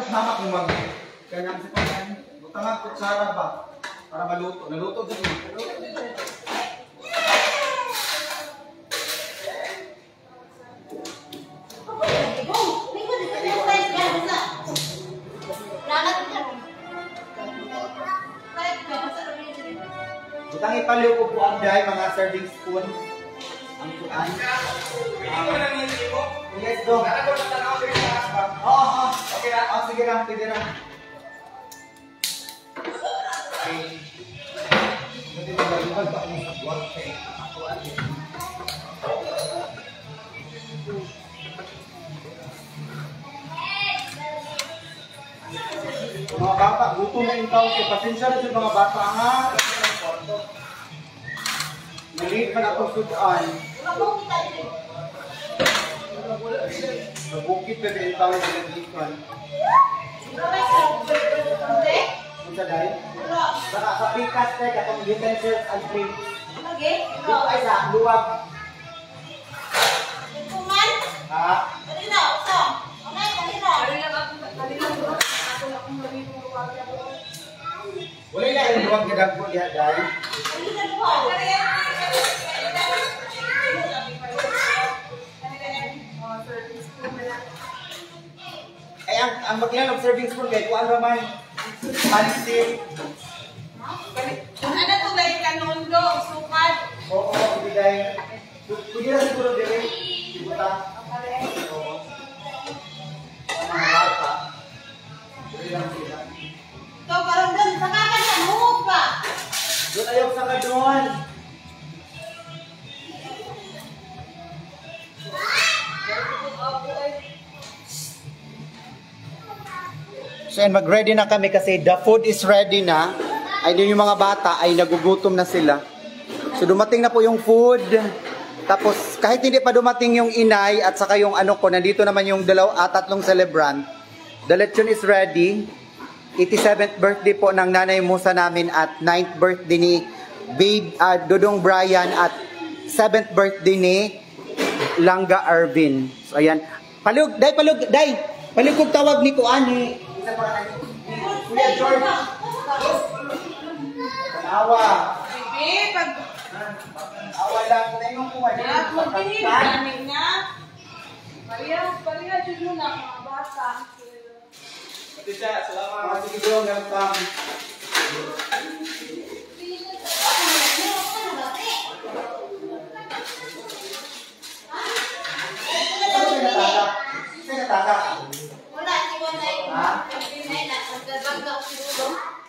hamak yung mag... Kaya sa pagkain. Butangan kutsara ba? Para maluto. Naluto din yun. Butang ipaliw ko po ang Bday, mga serving spoon. Ang kuan. Yes, dong. Oo. Okay na. Oh, sige lang. Pwede lang. Pwede lang. Pwede lang. Mga bata, gutom na yung tao. Pasensya na sa mga bata nga. Nalid pa na itong sudan. Nabukit na din tao sa nagdikan. Sa dahil? Sa pikas na katong utensils and plates. Dito ay sa luwag. Ha? Wala na yung luwag na dagpo diha dahil. Ay, ang maglalog serving spoon kayo, kung ano man, pansit. Ano to guys, kanondo, sukat? Oo, ibigay. Pwede na siguro din, ibuta. Oo. Ang mga bata. Pwede lang sila. Ito, parang doon, saka ka na, huwag ka. Doon ayaw saka doon. So yan, mag-ready na kami kasi the food is ready na. Ay din yung mga bata ay nagugutom na sila. So dumating na po yung food. Tapos kahit hindi pa dumating yung inay at saka yung ano ko, nandito naman yung tatlong celebrant. The lechon is ready. 87th birthday po ng Nanay Mosa namin at 9th birthday ni Dodong Brian at 7th birthday ni Langga Irvin. So ayan. Palug, day. Palug kong tawag ni Kuan ni Kuya George. Awa. Bibi, pag... Awa lang. Tayo mong kumain. Pagpili namin na. Paliha dyan muna mga bata. Pati siya, salamat. Sige doon, welcome. Sino nataka? Wala, si Wanay. Ha? Pinay na, nagdadagdaw siguro.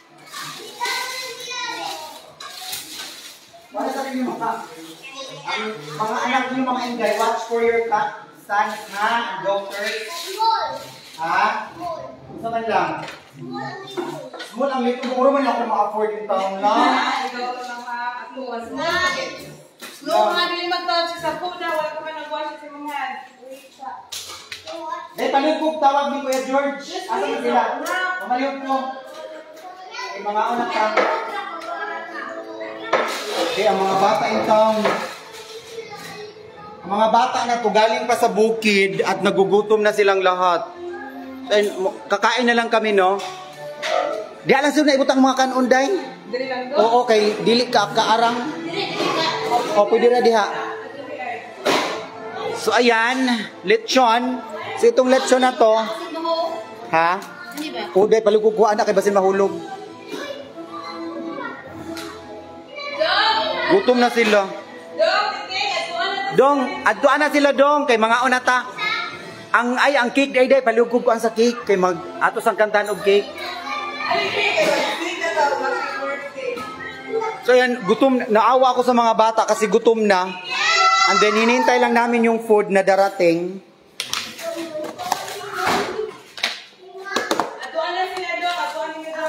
Wala sa rin yung mga anak niyo, mga ingay, watch for your sons, ha? And daughters. Ha? Isa man lang. Small ang lito. Puro man lang ako ma-afford yung taong lang. Ikaw ka lang ma-akuwas na. Slow nga din mag-touch sa food na. Wala ka pa nag-wash sa mga hand. Eh, palugkog tawag ni Kuya George. Asa na sila? Mamayog po. Eh, mga anak ka. Eh, ang mga bata in town. Ang mga bata na to galing pa sa bukid at nagugutom na silang lahat. And, kakain na lang kami, no? Di alam sila na ibutang mga kanunday? Dili lang doon? Oo, kay dili ka kaarang. O, pwede na diha. So, ayan, lechon. So, itong lechon na to. Ha? O, dahil palugugwaan na kay basin mahulog. Gutom na sila. Dong, adtuan na sila dong kay mga unata. Ang cake day palugog ko ang sa cake kay mag atos ang kantan og cake. So yan, gutom, naawa ako sa mga bata kasi gutom na. And then hinihintay lang namin yung food na darating. Atuan na sila doon, atuan nila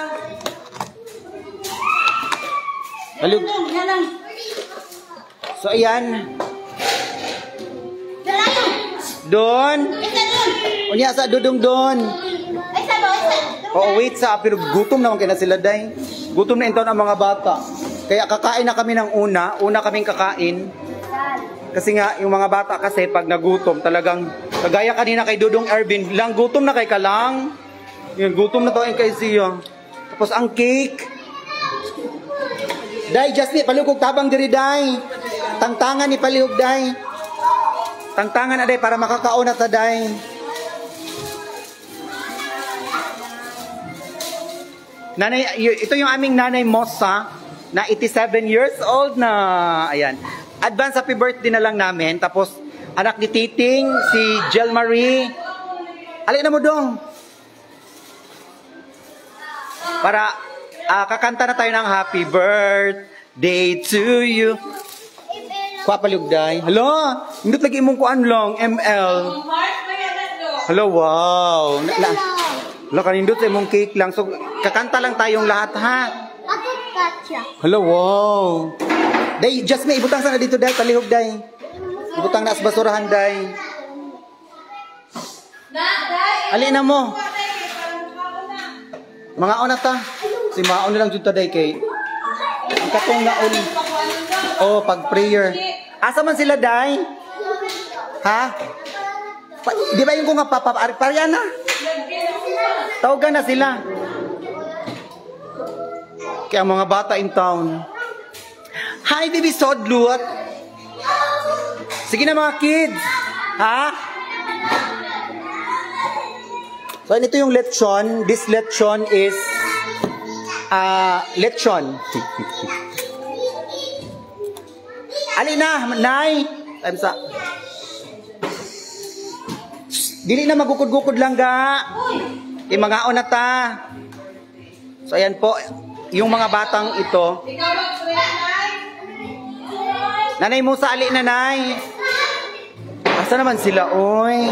Halug. So ayan. Doon. Unya sa dudong doon. Oo, wait sa pero gutom naman kaya sila day. Gutom na intaw ang mga bata. Kaya kakain na kami ng una kaming kakain. Kasi nga yung mga bata kasi pag nagutom talagang kagaya kanina kay Dudong Irvin, lang gutom na kay ka lang. Yan, gutom na to ang kay siya. Tapos ang cake. Day, just ni, palihog tabang diri, Day. Tangtangan ni palihog, Day. Tangtangan na, Day, para makakaon na ta, Day. Nanay, ito yung aming nanay Mosa, na 87 years old na. Ayan. Advance happy birthday na lang namin. Tapos, anak ni Titing, si Jel Marie. Alin na mo dong. Para kakanta na tayo ng happy birthday to you. Kwa palugday. Hello, hindi lagi mong kuan long ML. Hello, wow. Hello, kanindot sa mong cake lang. So, kakanta lang tayong lahat, ha? Hello, wow. Day, just may ibutang sana dito, Day. Palihog, Day. Ibutang na sa basurahan, Day. Alin na mo. Mga ona ta. Si maon na lang dito, Day, kay katong naon. Oh, pag prayer. Asa man sila, Day? Ha? Di ba yung kung nga papaparya na? Tawagan na sila. Kaya mga bata in town. Hi, baby Sodlut. Sige na mga kids. Ha? So, ito yung lechon. This lechon is lechon. Ali na, Nay. Time's up. Dili na magukod-gukod lang ga. Mga na ta. So ayan po, yung mga batang ito. Nanay Mosa, ali nanay. Asa naman sila, oy?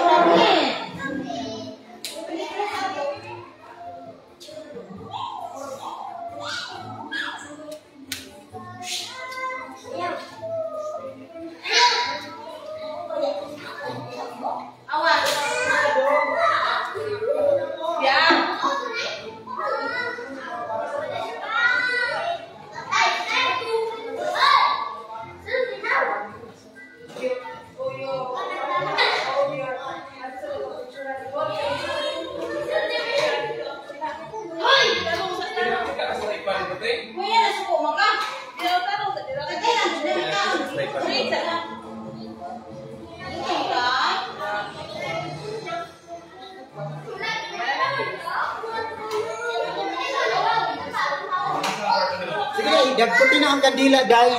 Sige, dagputin na ang kandila, Day.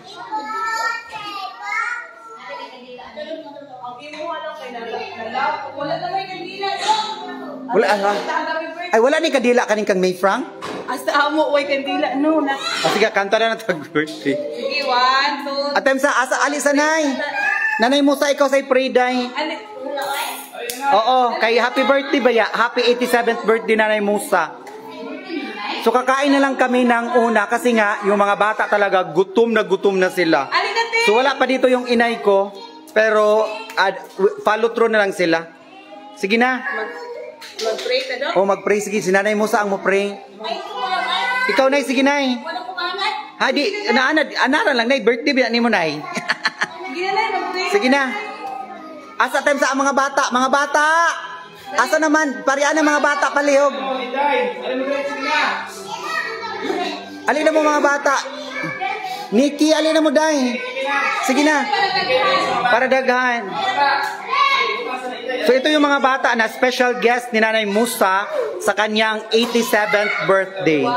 Wala, ha? Ay, wala ni kadila kaning kang May Frank? Hasta amo, way kandila. No, na. Sige, kanta na tag-birthday. Sige, 1, 2. Atem sa asa, alis Nanay. Nanay Mosa, ikaw sa'y pray, Day. Oo, kay happy birthday ba ya? Happy 87th birthday, Nanay Mosa. So kakain na lang kami ng una kasi nga yung mga bata talaga gutom na sila. So wala pa dito yung inay ko, pero follow through na lang sila. Sige na. Mag-pray ka doon? Oh, mag-pray. Sige, si Nanay Mosa ang mo-pray. Ikaw, Nay, sige, Nay. Ha, di, anaran lang, Nay. Birthday ba ni mo, Nay? Sige na. Asa time sa mga bata? Mga bata! Asa naman? Parian ng mga bata, palihog. Alin na mo mga bata? Nikki, alin na mo, Day? Sige na. Para daghan. So ito yung mga bata na special guest ni Nanay Mosa sa kanyang 87th birthday.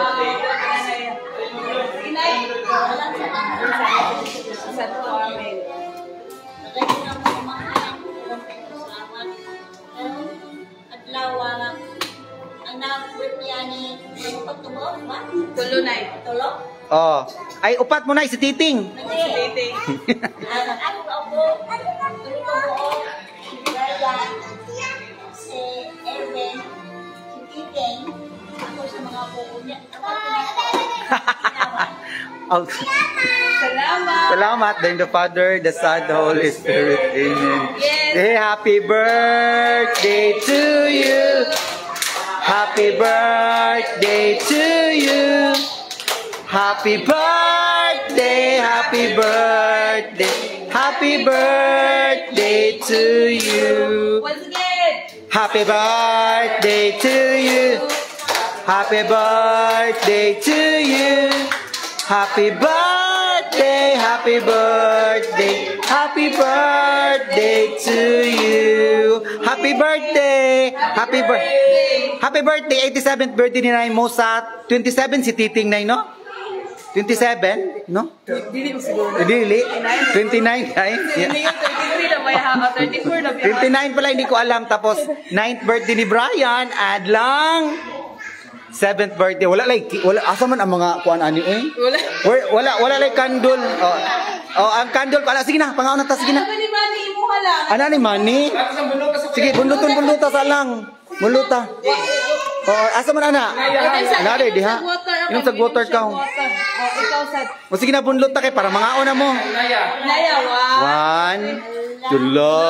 Tulo na. Tulo? Oh. Ay, upat mo na si Titing. Si Titing. Si Irvin, si Titing, ako sa mga buko niya. Salamat. Salamat. Then the Father, the Son, the Holy Spirit. Amen. Yes. Say happy birthday to you. Happy birthday to you. Happy birthday, happy birthday, happy birthday to you. Once again. Happy birthday to you. Happy birthday to you. Happy birthday, happy birthday, happy birthday to you. Happy birthday, happy birthday. Happy birthday, 87th birthday ni Nanay Mosa. 27 si Titing Nay, no? 27, no? Dili mo siguro. Dili. 29 ay. Sino yung 33 na may haka, 34 na biya. 29 pala, hindi ko alam. Tapos 9th birthday ni Brian, add lang. 7th birthday, wala asa man ang mga kuan ani wala like candle. Ang candle ko, sige na, pangaon na ta, sige na. Ano ni Manny, imuha lang. Ano ni Manny? Sige, bunluta sa lang. Bunluta. Asa man ana? Ana diha. Inom sa water ka. Ikaw sa. Sige na, bunluta kay para mangaon na mo. Naya, wow. 1,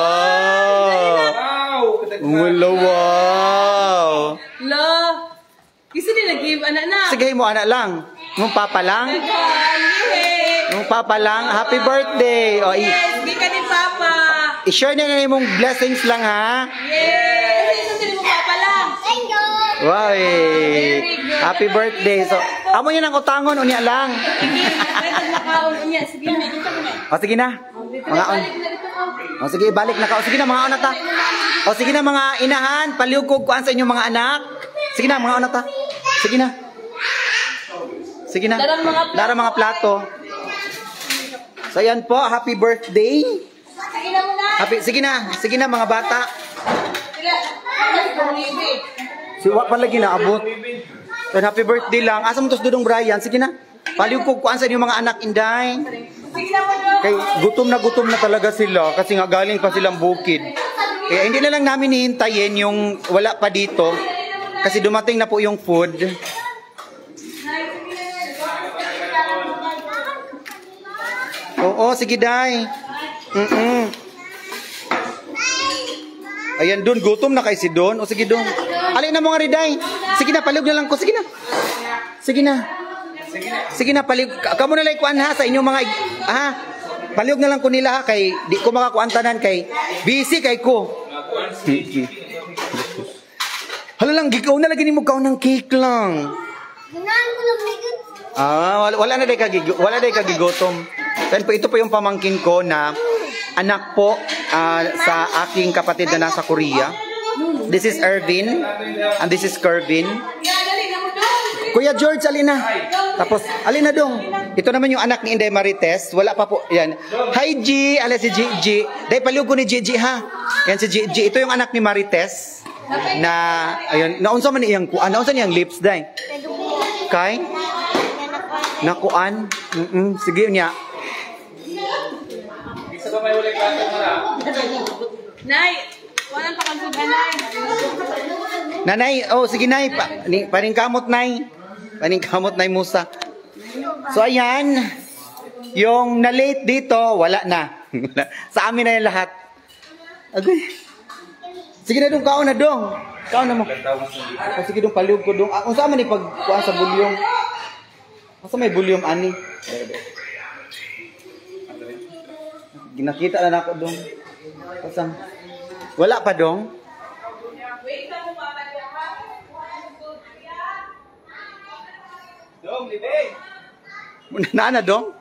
2. Wow. Lo. Kasi nila give anak na. Sige mo anak lang. Mong papa lang. Mong papa lang. Happy birthday. Yes, di ka ni Papa. I-share na mong blessings lang ha. Yes. Kasi mo Papa lang. Thank you. Wow. Happy birthday. So, amo niya ng utangon unya lang. Sige na. Sige na. Mangaon. Sige, balik na ka. Sige na, mangaon na ta. Sige na mga inahan, paliugkog kuan sa inyong mga anak. Sige na, mangaon na ta. Sige na. Sige na. Lara mga plato. So yan po, happy birthday. Sige na muna. Sige na mga bata. Si wa pa lagi na abot. So happy birthday lang. Asa mo tos Dudong Brian? Sige na. Paliugkog kuan sa inyong mga anak, Inday. Sige na muna. Kay gutom na talaga sila kasi nga galing pa silang bukid. Kaya hindi na lang namin hihintayin yung wala pa dito kasi dumating na po yung food. Oo, sige Day. Ayan Don, gutom na kay si Don. O sige Don. Alin na mga Riday. Sige na, paliog na lang ko. Sige na. Sige na, paliog. Kamu na lang kuan ha sa inyong mga paliog na lang ko nila ha kay di ko makakuantanan kay busy kay ko. Hala lang gikaw na lagi nimo kaon ng cake lang. Ganahan ko lang ligid. Wala day kagigotom. Then po ito po yung pamangkin ko na anak po sa aking kapatid na nasa Korea. This is Irvin and this is Kervin. Kuya George, alina. Tapos, alina dong. Ito naman yung anak ni Inday Marites. Wala pa po. Yan. Hi, G. Ala si G. Dahil paliw ko ni G ha. Yan si G. Ito yung anak ni Marites. Na, ayun. Naunsa man iyang kuan. Naunsa niyang lips, day. Kay? Nakuan? Sige niya. Isa ba may ulit klase mo na? Nay, walang pakansog Nanay. Nanay, sige Nay. Paningkamot Nay. Paningkamot Nay Mosa. So ayan, yung na-late dito, wala na. Sa amin na yung lahat. Agay. Sige na dong, kaon na dong. Kaon na mo. Sige dong, paliog ko dong. Kung saan man ipagkuhan sa bulyong. Asa may bulyong ani? Ginakita na ako dong. Pasang. Wala pa dong. Dong, Bday. Nana dong?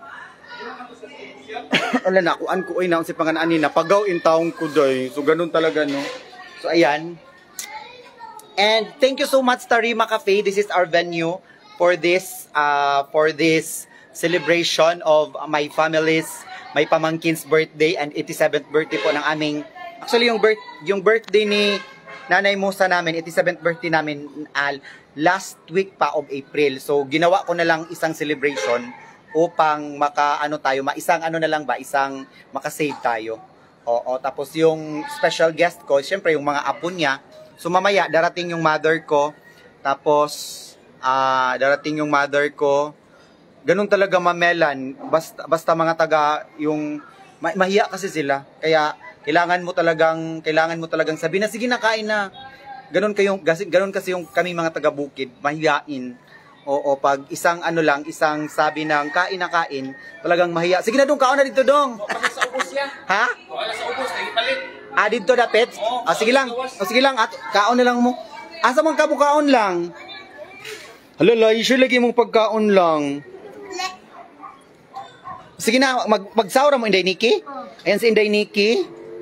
Wala na, kuan ko na si panganaan ni napagaw in taong ko day. So ganun talaga no. So ayan. And thank you so much Tarima Cafe. This is our venue for this celebration of my pamangkin's birthday and 87th birthday po ng aming actually yung birthday ni Nanay Mosa namin, 87th birthday namin last week pa of April. So ginawa ko na lang isang celebration upang isang makasave tayo. Oo, tapos yung special guest ko, syempre yung mga apo niya. So mamaya darating yung mother ko. Tapos darating yung mother ko. Ganun talaga mamelan. Basta mga taga yung mahiya kasi sila. Kaya kailangan mo talagang sabihin na sige na kain na. Ganun kasi yung kami mga taga bukid, mahiyain. Oo, pag isang sabi ng kain na kain, talagang mahiya. Sige na dong, kaon na dito dong. Wala sa ubos yan. Ha? Wala sa ubos, nagipalit. Dito na, pets. Sige lang. Sige lang. Kaon na lang mo. Asa man ka mo kaon lang? Hala, sure lagi mong pagkaon lang. Sige na, magsawra mo, Inday Nikki. Ayan si Inday Nikki.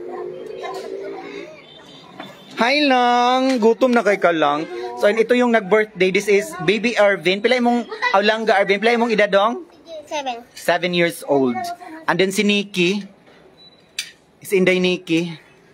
Hi lang, gutom na kay ka lang. So, ito yung nag-birthday. This is baby Irvin. Pila imong Aulanga Irvin. Pila imong edadong? 7. 7 years old. And then si Nikki. Si Inday Nikki.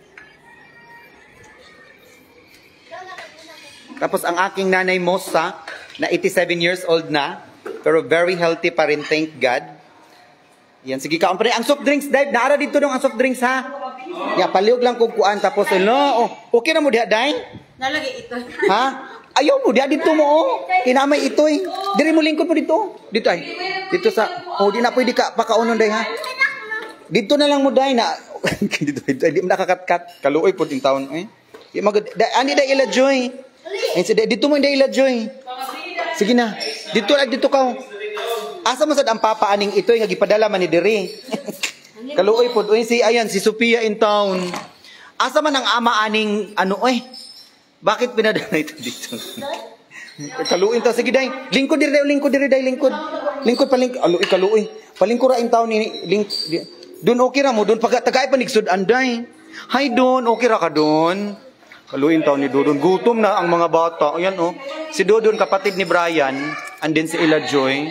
Tapos ang aking nanay Mosa, na 87 years old na. Pero very healthy pa rin, thank God. Yan, sige ka. Ang soft drinks, Dave. Naara dito dong ang soft drinks, ha? Ya, paliog lang kung kuan. Tapos, okay na mo diha, Day? Nalagay ito. Ha? Ayaw mo, diha dito mo, Kinamay ito, eh. Diri mo lingkod mo dito. Dito, ay. Dito sa, di na pwede ka pakaunon, Day, ha? Dito na lang mo, Day, na. Dito, di mo nakakatkat. Kaluoy po din taon, eh. Ani, Day, ila, Joy. Dito mo, Day, ila, Joy. Sige na. Dito ka. Asa mo sad ang papa aning ito nga gipadala man ni diri. Kaluoy pod si Sophia in town. Asa man ang ama aning Bakit pinadala ito dito? Kaluoy ta sige day. Lingkod diri day lingkod. Lingkod kaluoy. Palingkod ra in town ni Dun okay ra mo dun pag tagay pa nigsud anday. Hi Don, okay ra ka Don? Kaluoy in town ni Dodon. Gutom na ang mga bata. Ayan Si Dodon kapatid ni Brian and then si Ila Joy.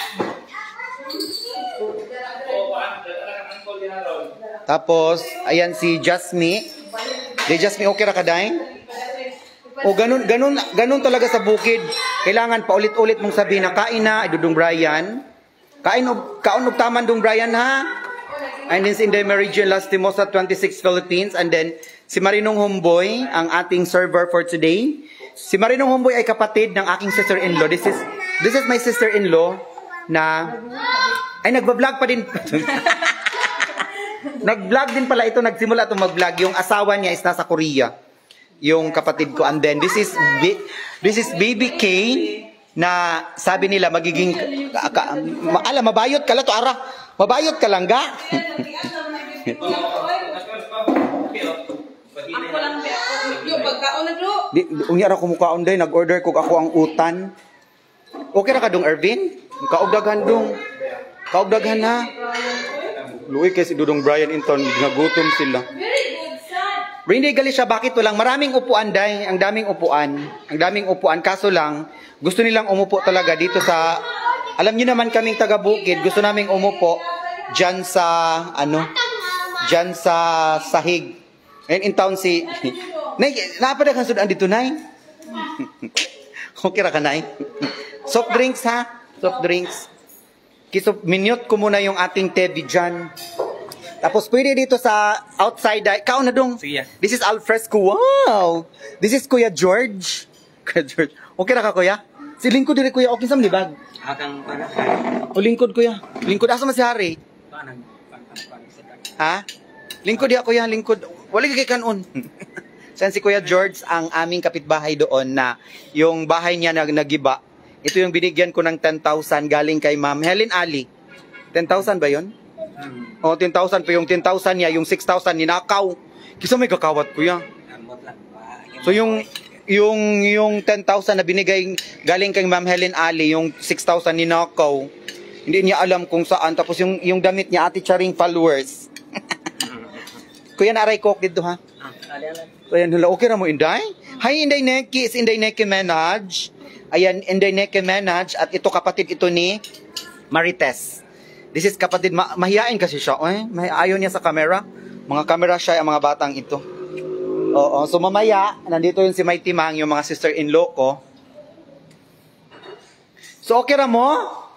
Tapos, ayan si Jasmine. Jasmine, okay ra ka, Day? Ganun talaga sa bukid. Kailangan paulit-ulit mong sabihin na kain na, idudong Brian. Kaon og taman dong Brian, ha? And then si Inday Meridian Lastimosa 26 Philippines. And then, si Marinong Homboy, ang ating server for today. Si Marinong Homboy ay kapatid ng aking sister-in-law. This is my sister-in-law na nagba-vlog pa din. Nag-vlog din pala ito, nagsimula itong mag-vlog. Yung asawa niya is nasa Korea. Yung kapatid ko. And then, this is Baby K na sabi nila magiging, mabayot ka lang to, Ara. Mabayot ka lang, ga? Ako lang, yung pagkaon na do. Unyara ko mukhaon day, nag-order ko ako ang utan. Okay na ka dong, Irvin? Kaugdaghan dong. Kaugdaghan ha. Luwi kay si Dudong Brian Inton, nagutom sila. Very good, son. Hindi gali siya, bakit walang maraming upuan, Day? Ang daming upuan. Kaso lang, gusto nilang umupo talaga dito sa, alam niyo naman kaming taga-bukid, gusto naming umupo dyan sa sahig. Ngayon in town si, Nay, napadagan sudan dito, Nay? Okay ra ka, Nay? Soft drinks, ha? Soft drinks. Minute ko muna yung ating TV dyan. Tapos pwede dito sa outside. Kaon na dong. Sige. This is alfresco. Wow! This is Kuya George. Kuya George. Okay na ka, Kuya? Si lingkod diri, Kuya. Okay sa libag. Akang para. O lingkod, Kuya. Lingkod. Asa man si Hari? Ha? Lingkod ya, Kuya. Lingkod. Wala kay kanon. San si Kuya George ang aming kapitbahay doon na yung bahay niya na nagiba. Ito yung binigyan ko ng 10,000 galing kay Ma'am Helen Ali. 10,000 ba yun? O, 10,000 pa yung 10,000 niya, yung 6,000 ninakaw. Kisa may kakawat ko yan. So yung 10,000 na binigay galing kay Ma'am Helen Ali, yung 6,000 ninakaw. Hindi niya alam kung saan. Tapos yung damit niya, Ate Charing followers. Kuya, naaray coke dito, ha? Ayan, okay na mo, Inday? Hi, Inday Neki. It's Inday Neki Manage. Ayan, Inday Neki Manage. At ito, kapatid ito ni Marites. This is kapatid. Mahihain kasi siya. Ayaw niya sa camera. Mga camera siya, ang mga batang ito. Oo, so mamaya, nandito yun si Mighty Mang, yung mga sister-in-law ko. So, okay na mo?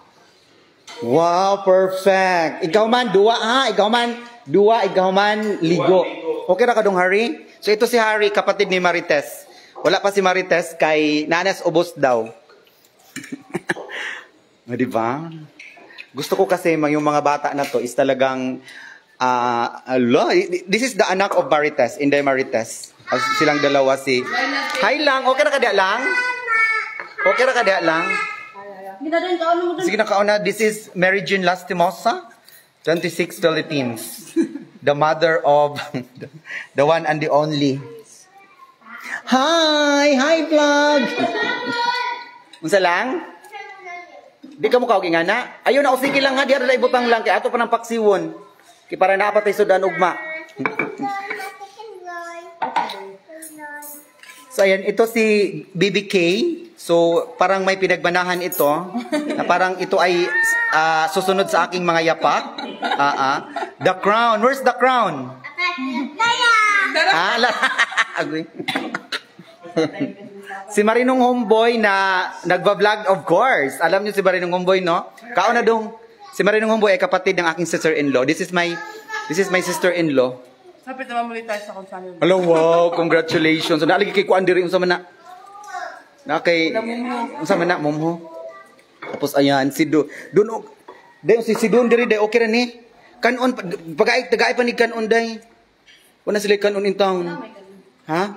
Wow, perfect. Ikaw man, duwa ha? Ikaw man, ligo. Okay na ka dong, Harry? So, ito si Harry, kapatid ni Marites. Wala pa si Marites kay Nanas ubos daw. Diba? Gusto ko kasi yung mga bata na to is talagang this is the anak of Marites, Inday Marites. Silang dalawa si Hi lang, okay na kada lang? Okay na kada lang? Sige na kauna, this is Mary Jean Lastimosa, 26 Philippines. the mother of the one and the only. Hi vlog. Unsa lang? Di ka mo kaog ingana? Ayun na, sige lang ha, di ara ibutang lang kay ato pa ng paksiwon. Kay para naapatay sudan ugma. So ayan, ito si BBK. So parang may pinagbanahan ito na parang ito ay susunod sa aking mga yapak. The crown. Where's the crown? Si Marinong Homeboy na nagba-vlog, of course. Alam niyo si Marinong Homeboy, no? Kaon na dong. Si Marinong Homeboy ay kapatid ng aking sister-in-law. This is my sister-in-law. Sapit naman muli tayo sa konsanyo. Hello, wow, congratulations. So naalagi kay kuan diri unsa man na. Na kay unsa man na momho. Tapos ayan si Don si Don diri day okay ra ni. Kanon pagay tagay pa ni kanon day. Wala sila kanon in town. Ha?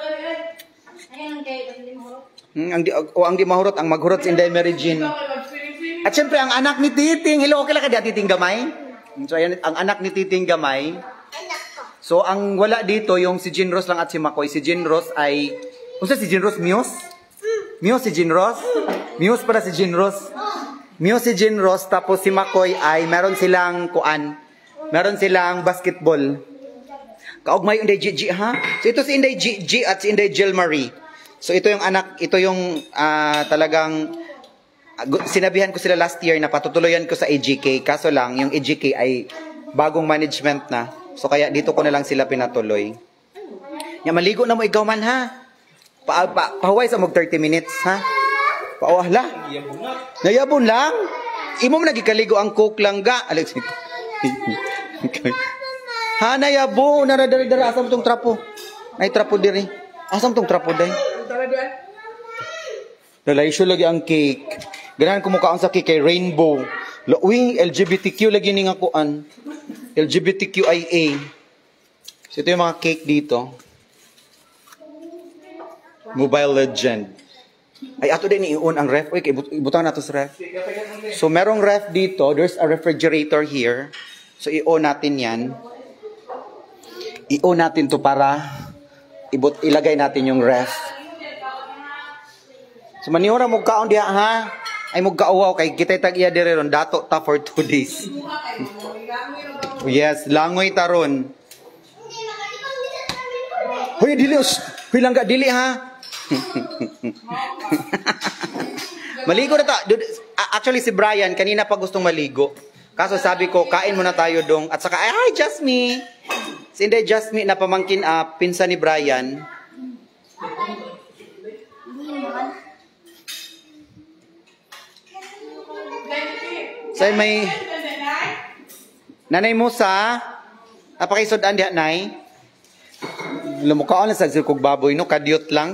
Ang di mahurot ang maghurot sa Inday Mary Jean. At syempre ang anak ni Titing. Hello, okay lang ka di Titing gamay? So ayan ang anak ni Titing gamay. So ang wala dito yung si Jean Rose lang at si Makoy. Si Jean Rose ay unsa si Jean Rose? Muse? Muse si Jean Rose? Muse para si Jean Rose. Muse si Jean Rose tapos si Makoy ay meron silang kuan. Meron silang basketball. Kaugmay Inday Gigi ha. So ito si Inday Gigi at si Inday Jill Marie. So ito yung anak, ito yung talagang sinabihan ko sila last year na patutuloyan ko sa AGK. Kaso lang yung AGK ay bagong management na. So kaya dito ko na lang sila pinatuloy. Ya maligo na mo ikaw man ha. Pahuway sa mog 30 minutes ha. Pauah la. Nayabon lang. Imo man nagikaligo ang cook lang ga. Alex. Ha nayabo naradara asam tong trapo. Nay trapo diri. Asam tong trapo day. Dalaysyo lagi ang cake. Ganahan ko mukhaon sa cake kay rainbow. Uy, LGBTQ lagi ning akuan. LGBTQIA. So ito yung mga cake dito. Mobile Legend. Ay ato din iun ang ref. Uy, ibutang nato sa ref. So merong ref dito. There's a refrigerator here. So i-on natin yan. I-on natin to para ilagay natin yung ref. So maniura mo kaon diha ha. Ay mo kaawaw kay kita tag-iya dire ron dato ta for 2 days. Yes, langoy taron. Hoy dili hoy langga dili ha. Maligo na ta. Actually si Brian kanina pa gustong maligo. Kaso sabi ko kain muna tayo dong at saka ay just me. Si Inday Jasmine na pamangkin pinsan ni Brian. So may Nanay Mosa, napakisod-an diha nay. Lumukhaon na sa kog baboy no, kadyot lang.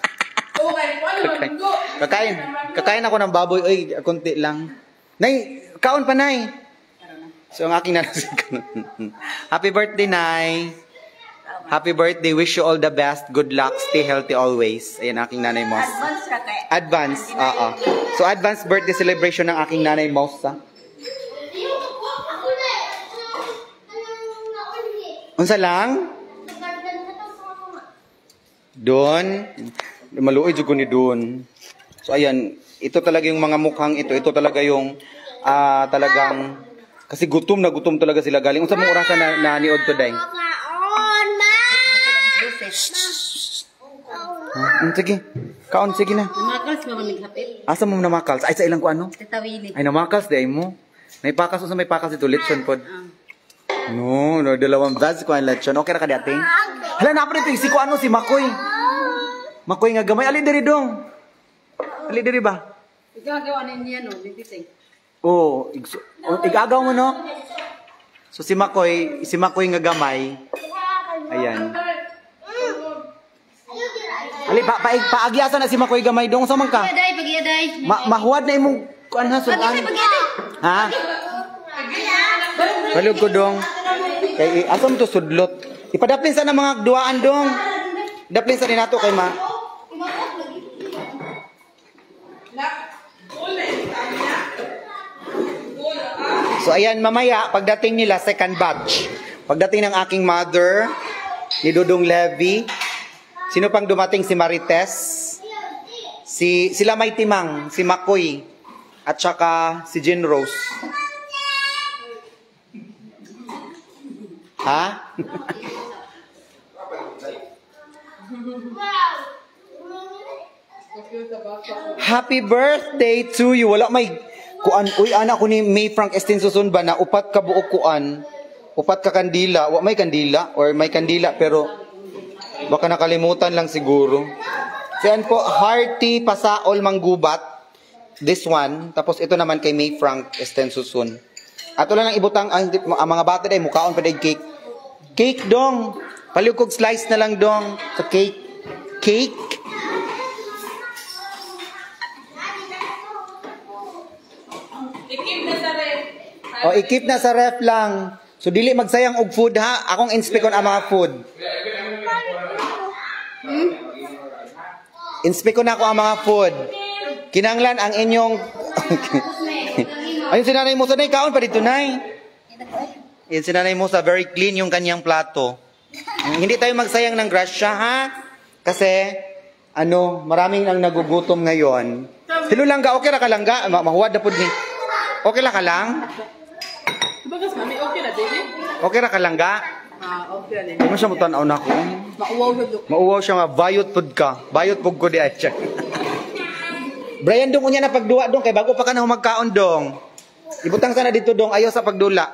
Kakain ako ng baboy, oy, konti lang. Nay, kaon pa nay. So ang aking nanay. Happy birthday, Nay. Happy birthday. Wish you all the best. Good luck. Stay healthy always. Ayan aking nanay Mosa. Advance. So advance birthday celebration ng aking nanay Mosa. Unsa lang? Doon. Maluoy jud ko ni doon. So ayan, ito talaga yung mga mukhang ito. Ito talaga yung talagang kasi gutom na gutom talaga sila galing. Unsa mong orasan na niod today? Sige. Kaon sige na. Namakals mo maghapit. Asa mo namakals? Ay sa ilang ko ano? Tatawili. Ay namakals day mo. May pakas sa may pakas ito lechon pod. No, dalawang vaz ko ang lechon. Okay ra ka dating? Hala na pa dito si ko ano si Makoy. Makoy nga gamay ali diri dong. Ali diri ba? Igagawa niya no, bibiting. Oh, igagaw mo no? So si Makoy nga gamay. Ayan. Ali paagyasan na si Makoy gamay dong sa man ka. Pagiyaday. Mahuwad na imong kuan ha sudan. Ha? Balog ko dong. Kay asam to sudlot. Ipadaplin sa mga duaan dong. Daplin sa nato kay ma. So ayan mamaya pagdating nila second batch. Pagdating ng aking mother, ni Dudong Levy, sino pang dumating? Si Marites, sila May Timang, si Makoy, at saka si Jean Rose. Ha? Happy birthday to you. Wala may kuan. Uy, anak ko ni May Frank Estinsusun ba na upat ka buok kuan. Upat ka kandila. Wa may kandila or may kandila pero baka nakalimutan lang siguro. So yan po, Hearty Pasaol Manggubat. This one. Tapos ito naman kay May Frank Estinsusun. At wala nang ibutang ang mga bata day mukaon pa day cake. Cake dong. Paliukog slice na lang dong sa cake. Cake. I-keep na sa ref. O, i-keep na sa ref lang. So, dili magsayang og food, ha? Akong inspekon ang mga food. Inspekon na ako ang mga food. Kinanglan ang inyong... Ayun si Nanay Mosa. Nay, kaon pa dito, Nay. Ayun si Nanay Mosa. Very clean yung kanyang plato. Hindi tayo magsayang ng grasya, ha? Kasi, maraming ang nagugutom ngayon. Sino lang ga? Okay ra ka lang ga? Mahuwad na po ni. Okay ra ka lang? Bagas mami, okay na din. Okay ra ka lang ga? Okay na din. Ano siya mutanaw na ko? Mauwaw siya. Mauwaw siya nga, bayot pud ka. Bayot pud ko di ay siya. Brian, dong unya na pagduwa dong, kay bago pa ka na humagkaon dong. Ibutang sana dito dong, ayaw sa pagdula.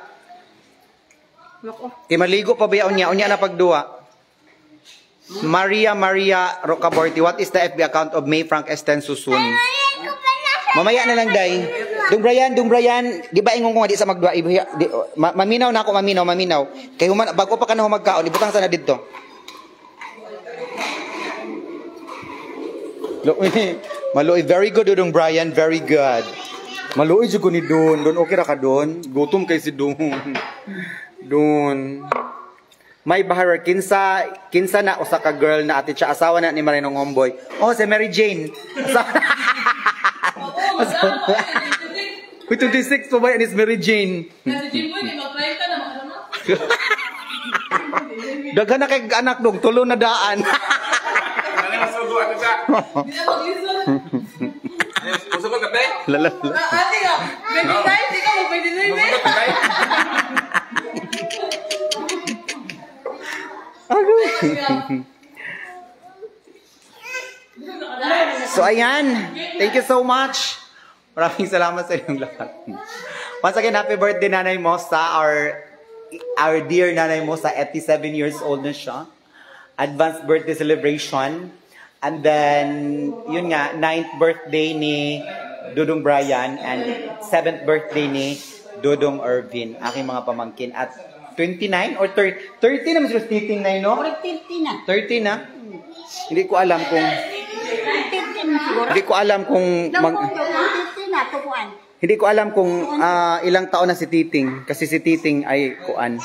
Kay maligo pa ba unya na pagduwa. Maria Rocaborti, what is the FB account of May Frank Estensusun? Mamaya na lang, day. Dung Brian, di ba ingong kung di sa magduwa? Maminaw na ako, maminaw. Kay bago pa ka na humagkaon, ibutang sana dito. Maluoy, very good Dung Brian, very good. Maluoy jud ko ni Don. Don okay ra ka Don? Gutom kay si Don. Don. May bahar kinsa na usa ka girl na ati siya asawa na ni Marinong Homeboy. Oh, si Mary Jane. Uy, 26 pa ba yan is Mary Jane? Kasi Jimboy, mag-try ka na mga ano? Daghan na kay anak dong, tulo na daan. Ano na sugo ano siya? Hindi na mag-listen. Gusto ko Bday? Lala. Ate ka, 29, ikaw mag-29 eh. Gusto ko Bday? So ayan, thank you so much. Maraming salamat sa inyong lahat. Once again, happy birthday Nanay Mosa, our dear Nanay Mosa, 87 years old na siya. Advanced birthday celebration. And then, yun nga, 9th birthday ni Dudong Brian and 7th birthday ni Dudong Irvin, aking mga pamangkin. At 29 or 30 naman sila titing na no? 30 na. 30 na? Hindi ko alam kung... 30 na siguro. Hindi ko alam kung... 30 na, tukuan. Hindi ko alam kung ilang taon na si Titing. Kasi si Titing ay kuan.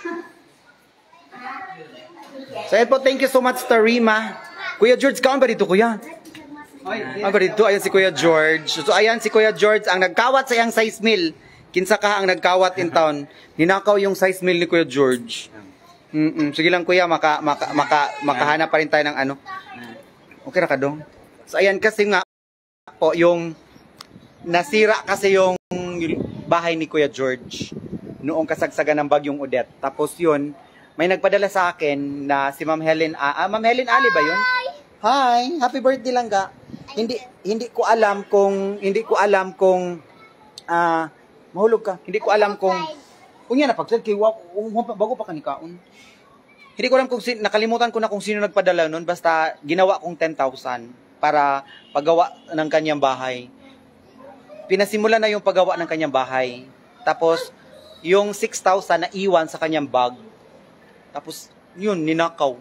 So yan po, thank you so much Tarima. Kuya George, kaon ba dito kuya? Ba dito? Ayan si Kuya George. So ayan si Kuya George ang nagkawat sa iyang size mill. Kinsa ka ang nagkawat in town. Ninakaw yung size mill ni Kuya George. Sige lang kuya, makahanap pa rin tayo ng ano. Okay na ka dong? So ayan kasi nga po yung nasira kasi yung bahay ni Kuya George noong kasagsagan ng bagyong Odette. Tapos yun, may nagpadala sa akin na si Ma'am Helen, Ma'am Helen Ali ba yun? Hi, happy birthday lang ga. Hindi ko alam kung mahulog ka. Hindi ko alam kung unya na pagsad kay bago pa kanikaon. Hindi ko alam kung nakalimutan ko na kung sino nagpadala noon, basta ginawa kong 10,000 para paggawa ng kanyang bahay. Pinasimulan na yung paggawa ng kanyang bahay. Tapos, yung 6,000 na iwan sa kanyang bag. Tapos, yun, ninakaw.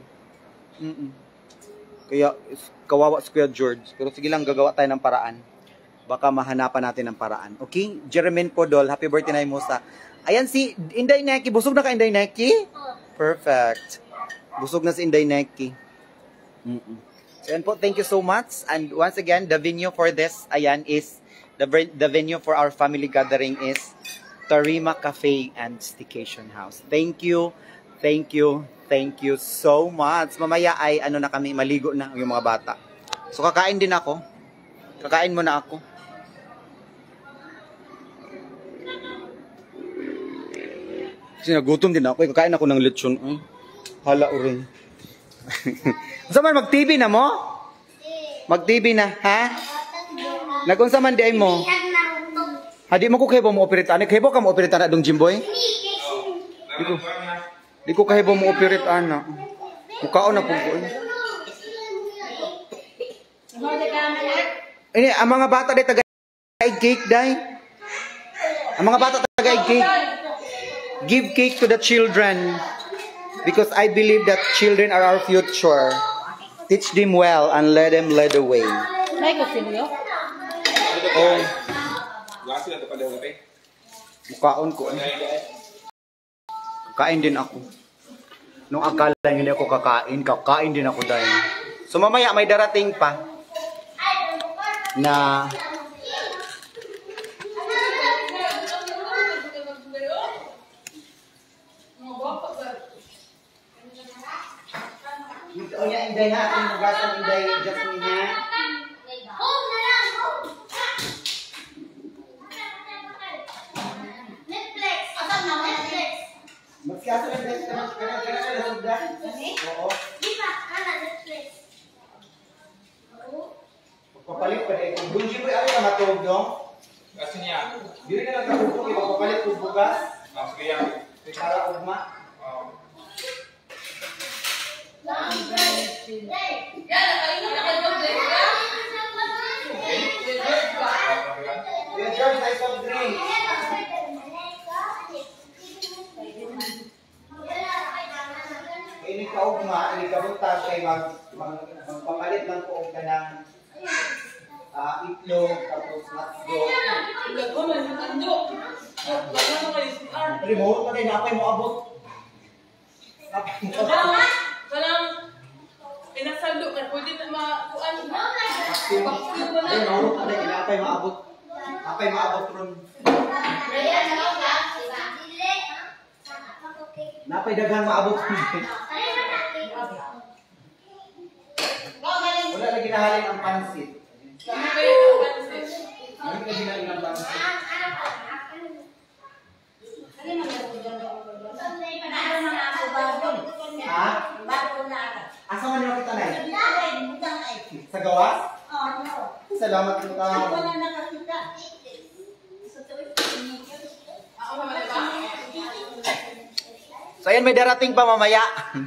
Kaya, kawawa si Kuya George. Pero sige lang, gagawa tayo ng paraan. Baka mahanapan natin ng paraan. Okay? Jermaine Podol, happy birthday na Mosa. Ayan si Inday Neki. Busog na ka, Inday Neki? Perfect. Busog na si Inday Neki. So, ayan po, thank you so much. And once again, the venue for this, ayan, is the venue for our family gathering is Tarima Cafe and Staycation House. Thank you Thank you. Thank you so much. Mamaya ay ano na kami, maligo na yung mga bata. So kakain din ako. Kakain muna ako. Kasi nagutom din ako. Kakain ako ng lechon. Ay, hala uring. Unsa man mag-TV na mo? Mag-TV na, ha? Nagunsa man di ay mo? Hadi mo ko kahibo mo operate ana. Kahibo ka mo operate ana dong Jimboy? Di ko kahibo mo operate ana. Mukaon na po ko. Ini ang mga bata day taga cake day. Ang mga bata taga cake. Give cake to the children because I believe that children are our future. Teach them well and let them lead the way. Oh. Mukaon ko. Kakain din ako. Nung akala hindi ako kakain din ako dahil. So mamaya may darating pa na Inday ha, ang magasang Inday Jasmine ha. Magkasa lang guys, kanang nasugdan? Oo. Papalit pa rin. Kung bunji mo ay na matulog nyo? Kasi niya. Dili ka nagkakupok, ipapapalit kung bugas. Sige yan. Para ugma. Kuya George, nice of drink. Ini ka ugma, ini ka buntag kay magpapalit lang po og kanang itlog, tapos hotdog. Remote pa rin, napay mo abot. Inasalo ka, pwede na makuan. Ayun, mahurot pa rin, napay maabot. Napay maabot ron. Napay daghang maabot. Wala lagi nahalin ang pansit. Hindi ka ginalin ang pansit. Ha? Asa man yung kita na Sa gawas? Salamat po ka. So ayan, may darating pa mamaya.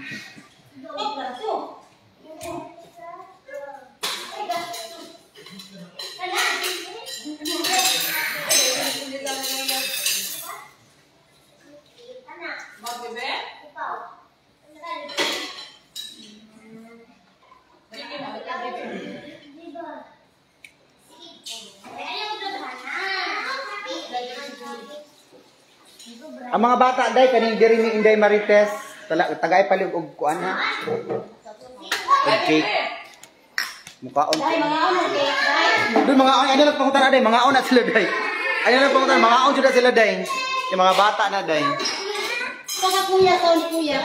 Ang mga bata day kaning diri ni Inday Marites, tagay palig og kuan ha. Okay. Mukaon. Doon mga on, ano lang pangutan day, mga on at sila day. Ano lang pangutan, mga on jud sila day. Yung mga bata na day. Saka kuya, ni kuya.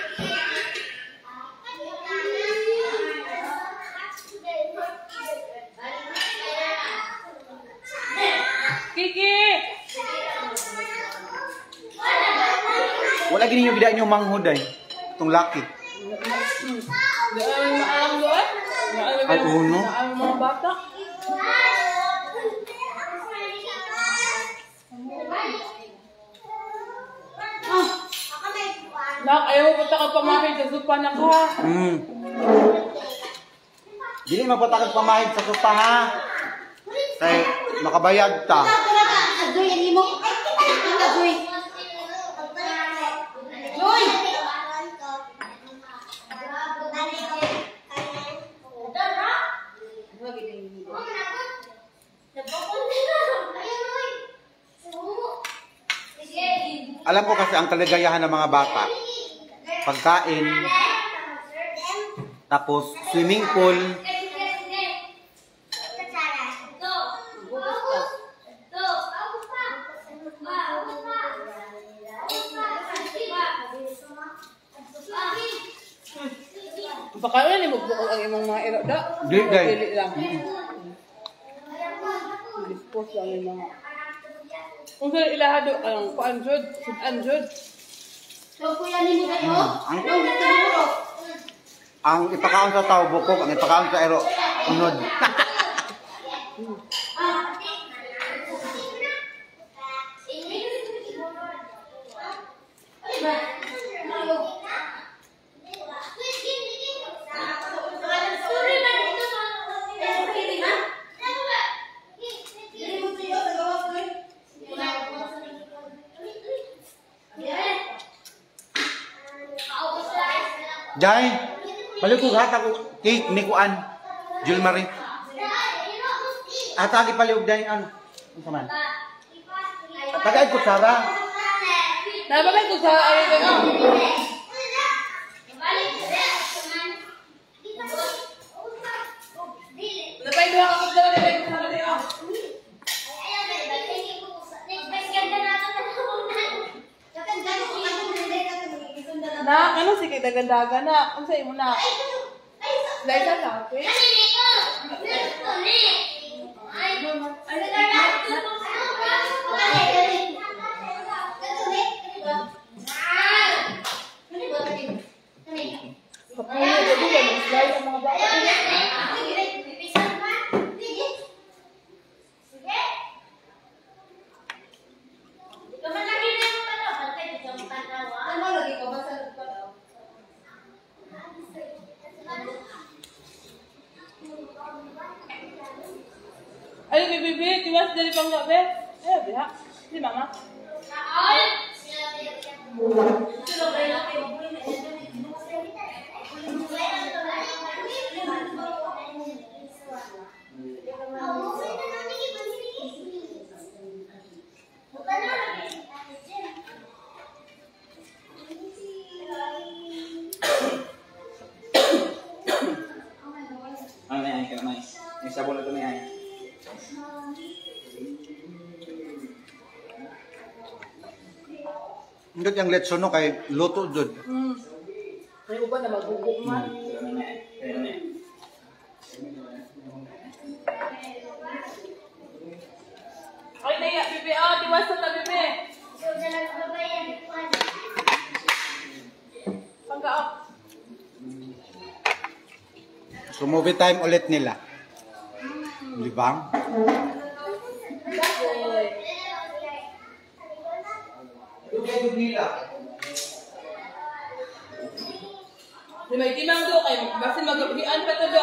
Kiki! Wala gini yung gidaan yung manghod ay. Itong laki. Ay, uno. Ang mga bata. Nak, ayaw mo punta ka pamahid sa supa na ka. Dili mapatakad pamahid sa sopa ha. Kay makabayad ta. Joy, hindi mo. Joy. Joy! Alam ko kasi ang kaligayahan ng mga bata. Pagkain, tapos swimming pool, man ni bukbuk ang imong mga iro da. Di, day. Pili lang. Dispose lang yung mga. Kung saan ilahado ang kuanjod, sudanjod. So, kuya ni mo kayo? Ang ipakaon sa tao bukog, ang ipakaon sa ero unod. Jai, balik ko gata ko cake ni kuan. Jul Marie. Ata di paliog dai ano. Unsa man? Tagay ko Sara. Nabagay ko sa ay Napay doon ako sa dali ko sa dali. Na, ano sige dagandagan na. Ang sa'yo mo na. Dahil sa sapi. Kapunya, jadi ba mag-slide ang mga bata? Ay, bibi, tiwas dari pang gabi. Biha. Di mama. Ano na yan? Kaya nice. May sabon na ito na yan. Indot yang letson no kay luto jud. May uban na magbubuk man. Kaya na yan. Kaya na yan. Ay, naya, bibi. Oh, tiwas na bibi. Pangka, oh. So movie time ulit nila. Di ba? Di may timang do kay basin magabihan pa to do.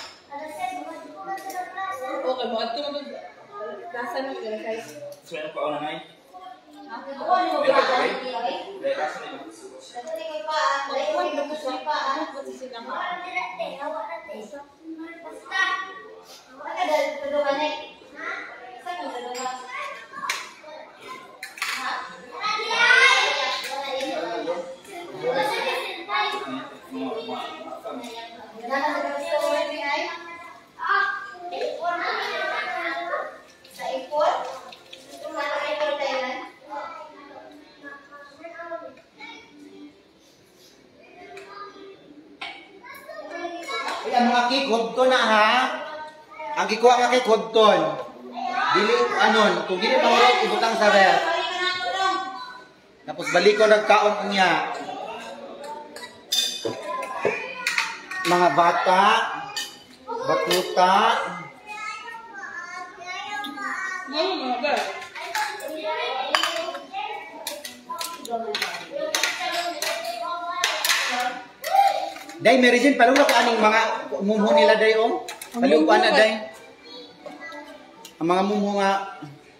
Okay, mo adto mo dasan mo yung size. So, ano pa ako nanay? Ako ano mo ba? Dahil kaso na yun. Ang mga cake hudton na ha. Ang gikuha nga cake hudton. Dili anon, kung dili mahurot ibutang sa ref. Tapos balik ko nagkaon niya. Mga bata, batuta. Mga ba? Day, Mary Jane, palong na ko aning mga mumho nila, Day, oh. Palong ko na, Day. Ang mga mumho nga,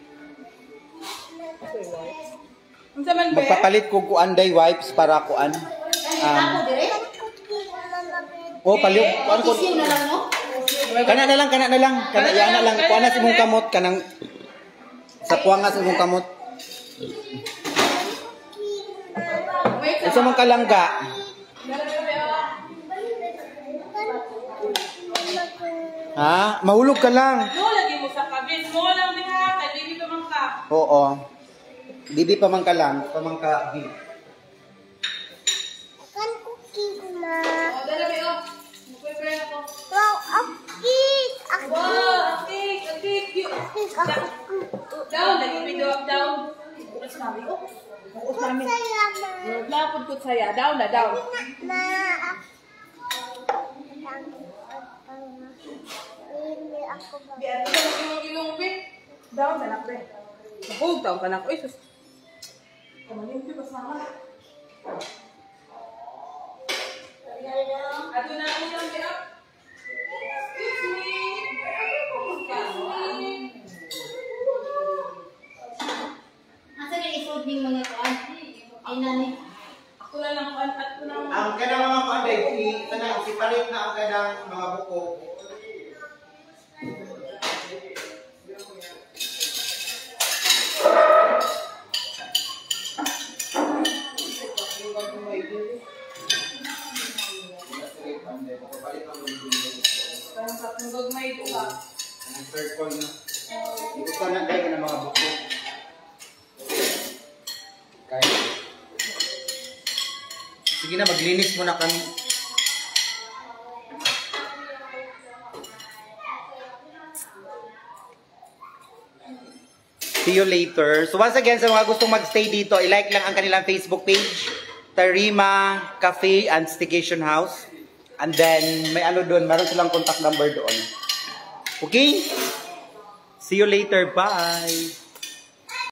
Ang saman ba? magpapalit ko kuan, Day, wipes para kuan. Oh, palong, kuan ko. Kana na lang, kana yan na lang. Kuan na si mong kamot, kanang, sa puwang nga si mong kamot. Isa mong kalangga. Ha? Mahulog ka lang. Mo lagi mo sa kabin. Mo lang din ha. Kay baby pa man ka. Oo. Bibi pa man ka lang. Pa man ka. Oh, dala ba yun? boyfriend ako. Wow, ang cake! Ang Wow, a cake, cute. cake! Down, lagi video up, down. Uras mami ko. Uras mami. Saya na. Lapod ko saya. Down na, down. Na. Hindi ako ba? Biar ko lang ilong pe. Down na lang pe. Napog, down ka na ako. Uy, sus. Kamalim pe, pas mama. Ato na ako lang, be up. Excuse me. Asa na i-fold yung mga kuan? Ay, nanay. Ako na lang, at ko na lang. Ang kanang mga panday, si palit na ang kanang mga buko. Parang sa tunggod may ito ba? Ang circle na. Ito ka na kayo ng mga buko. Kaya. Sige na, maglinis muna kami. See you later. So once again, sa mga gustong magstay dito, i-like lang ang kanilang Facebook page, Tarima Cafe and Staycation House. And then, may ano doon, meron silang contact number doon. Okay? See you later. Bye!